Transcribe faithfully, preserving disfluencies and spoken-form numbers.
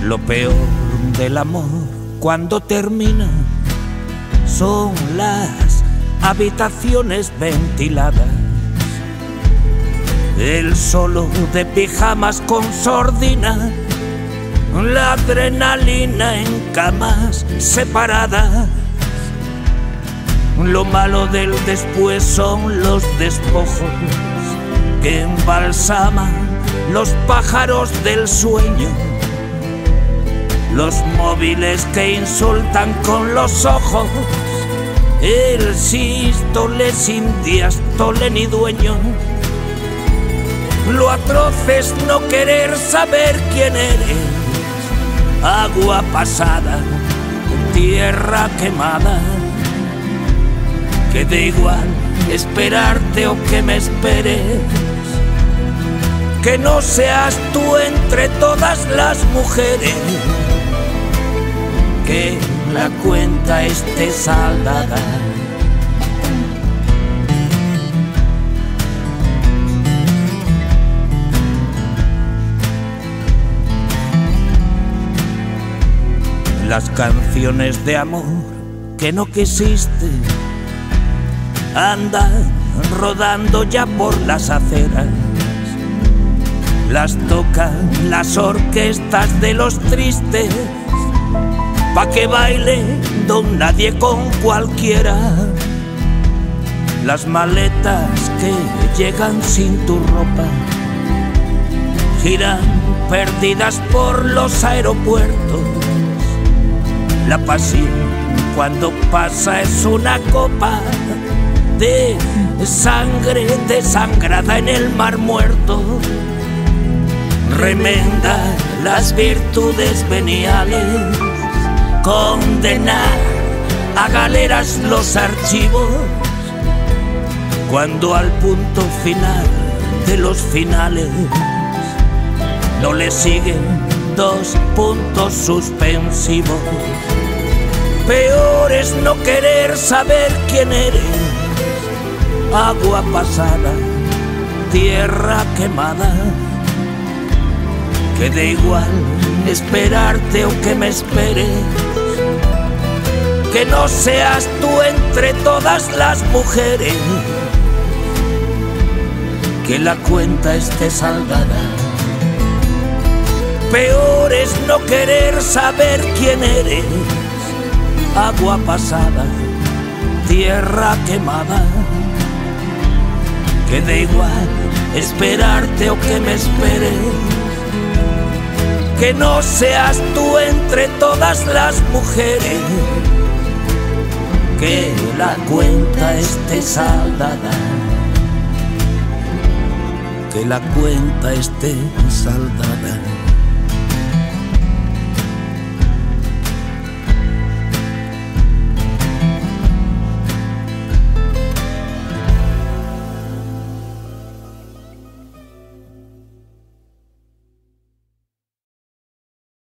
Lo peor del amor cuando termina son las habitaciones ventiladas, el solo de pijamas con sordina, la adrenalina en camas separadas. Lo malo del después son los despojos que embalsaman los pájaros del sueño, los móviles que insultan con los ojos, el sístole sin diástole ni dueño. Lo atroz es no querer saber quién eres, agua pasada, tierra quemada, que da igual esperarte o que me esperes, que no seas tú entre todas las mujeres, que la cuenta esté saldada. Las canciones de amor que no quisiste andan rodando ya por las aceras, las tocan las orquestas de los tristes, pa' que baile don nadie con cualquiera. Las maletas que llegan sin tu ropa giran perdidas por los aeropuertos. La pasión cuando pasa es una copa de sangre desangrada en el mar muerto. Remenda las virtudes veniales, condenar a galeras los archivos, cuando al punto final de los finales no le siguen dos puntos suspensivos. Peor es no querer saber quién eres, agua pasada, tierra quemada, que da igual esperarte o que me esperes, que no seas tú entre todas las mujeres, que la cuenta esté saldada. Peor es no querer saber quién eres, agua pasada, tierra quemada, que da igual esperarte o que me esperes, que no seas tú entre todas las mujeres, que la cuenta esté saldada, que la cuenta esté saldada.